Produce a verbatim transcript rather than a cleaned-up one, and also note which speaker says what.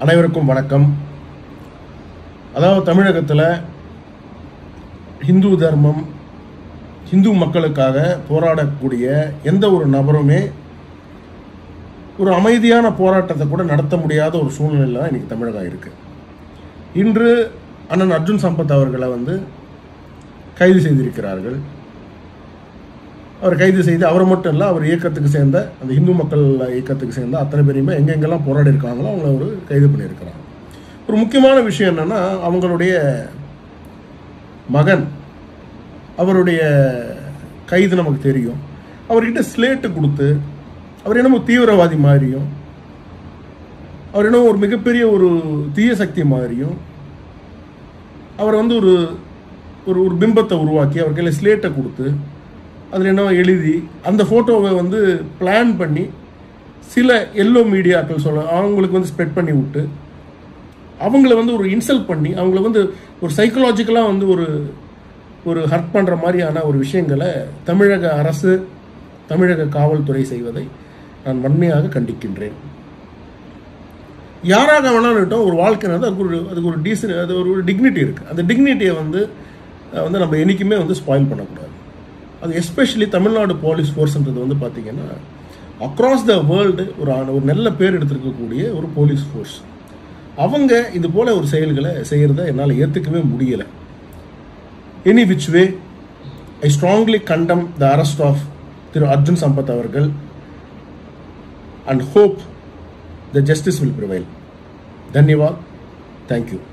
Speaker 1: அனைவருக்கும் வணக்கம். அதாவது தமிழகத்தில் ஹிந்து தர்மம், ஹிந்து மக்களுக்காக போராடக்கூடிய எந்த ஒரு நபருமே ஒரு அமைதியான போராட்டத்தை கூட நடத்த முடியாத ஒரு சூழ்நிலையில் தான் இன்றைக்கி தமிழகம் இருக்குது. இன்று அண்ணன் அர்ஜுன் சம்பத் அவர்களை வந்து கைது செய்திருக்கிறார்கள். அவர் கைது செய்து அவர் மட்டும் இல்லை, அவர் இயக்கத்துக்கு சேர்ந்த அந்த இந்து மக்கள் இயக்கத்துக்கு சேர்ந்த அத்தனை பேரையுமே எங்கெங்கெல்லாம் போராடி இருக்காங்களோ அவங்கள ஒரு கைது பண்ணியிருக்கிறாங்க. ஒரு முக்கியமான விஷயம் என்னென்னா, அவங்களுடைய மகன் அவருடைய கைது நமக்கு தெரியும். அவர்கிட்ட ஸ்லேட்டு கொடுத்து அவர் என்னமோ தீவிரவாதி மாதிரியும், அவர் என்னமோ ஒரு மிகப்பெரிய ஒரு தீய சக்தி மாதிரியும் அவர் வந்து ஒரு ஒரு பிம்பத்தை உருவாக்கி அவர் கையில் ஸ்லேட்டை கொடுத்து அதில் என்ன எழுதி அந்த ஃபோட்டோவை வந்து பிளான் பண்ணி சில எல்லோ மீடியாக்கள் சொல்ல அவங்களுக்கு வந்து ஸ்ப்ரெட் பண்ணி விட்டு அவங்கள வந்து ஒரு இன்சல்ட் பண்ணி அவங்கள வந்து ஒரு சைக்கலாஜிக்கலாக வந்து ஒரு ஒரு ஹர்ட் பண்ணுற மாதிரியான ஒரு விஷயங்களை தமிழக அரசு, தமிழக காவல்துறை செய்வதை நான் வன்மையாக கண்டிக்கின்றேன். யாராக வேணாலும் ஒரு வாழ்க்கை வந்து அதுக்கு ஒரு அதுக்கு ஒரு டீசன் அது ஒரு டிக்னிட்டி இருக்குது. அந்த டிக்னிட்டியை வந்து வந்து நம்ம என்றைக்குமே வந்து ஸ்பாயில் பண்ணக்கூடாது. அது எஸ்பெஷலி தமிழ்நாடு போலீஸ் ஃபோர்ஸ்ன்றது வந்து பார்த்திங்கன்னா அக்ராஸ் த வேர்ல்டு ஒரு ஒரு நல்ல பேர் எடுத்திருக்கக்கூடிய ஒரு போலீஸ் ஃபோர்ஸ். அவங்க இது போல் ஒரு செயல்களை செய்கிறத என்னால் ஏற்றுக்கவே முடியலை. Any which way I strongly condemn the arrest of திரு அர்ஜுன் சம்பத் அவர்கள் and hope the justice will prevail. தன்யவாத். தேங்க்யூ.